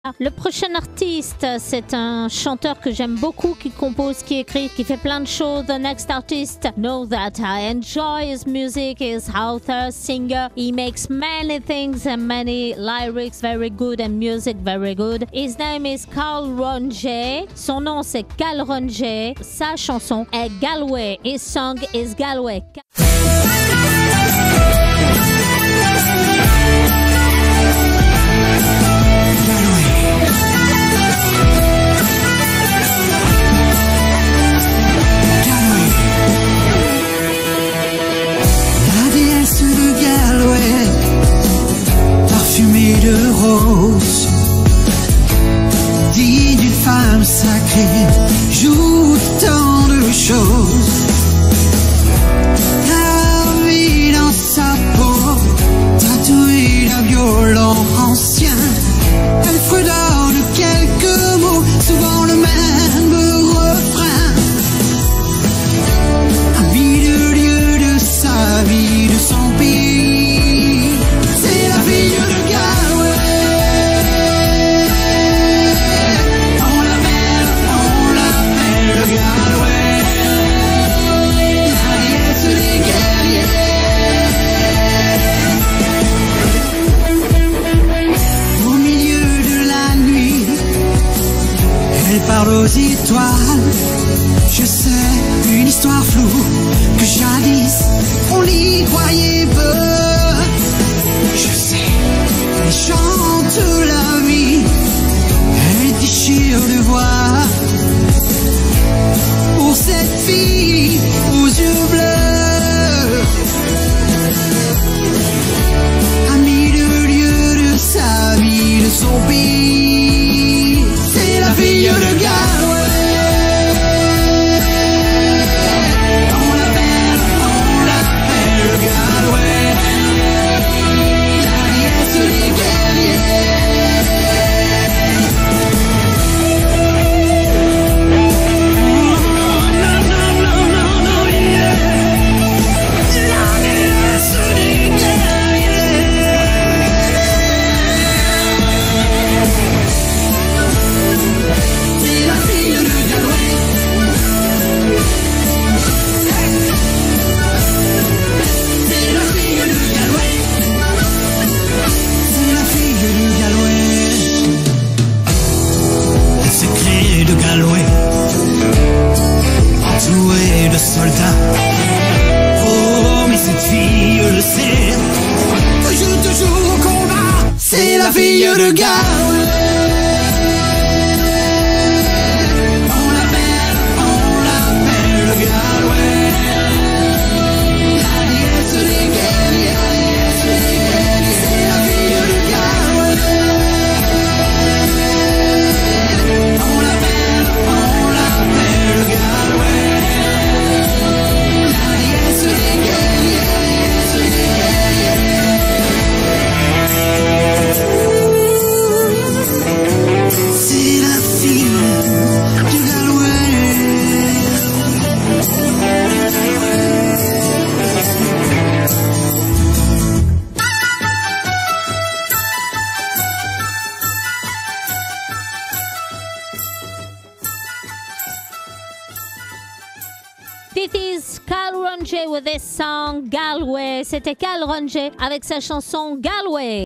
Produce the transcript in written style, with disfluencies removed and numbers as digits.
Le prochain artiste, c'est un chanteur que j'aime beaucoup, qui compose, qui écrit, qui fait plein de choses. The next artist, know that I enjoy his music, is author, singer. He makes many things and many lyrics very good and music very good. His name is Carl Ronje. Son nom c'est Carl Ronje. Sa chanson est Galway. His song is Galway. Parfumée de rose, digne d'une femme sacrée, joue tant de choses. La vie dans sa peau, tatouée d'un violon ancien, elle fredonne quelques mots, souvent le même refrain. Ami de Dieu, de sa vie, de son pays, c'est la fille de Galway. On l'appelle Galway, la déesse des guerriers. Au milieu de la nuit, elle parle aux étoiles. Je sais, une histoire floue que jadis on y croyait peu. Je sais, elle chante la vie, elle déchire de voix pour cette fille aux yeux bleus. Amie de Dieu, de sa vie, de son pays, c'est la fille de Galway. Entourée de soldats, oh mais cette fille le sait, toujours au combat, c'est la fille de Galway. On l'appelle Galway, la déesse des guerriers, c'est la fille de Galway. On l'appelle Galway. C'est la fille de Galway. This is Carl Ronje with this song Galway. C'était Carl Ronje avec sa chanson Galway.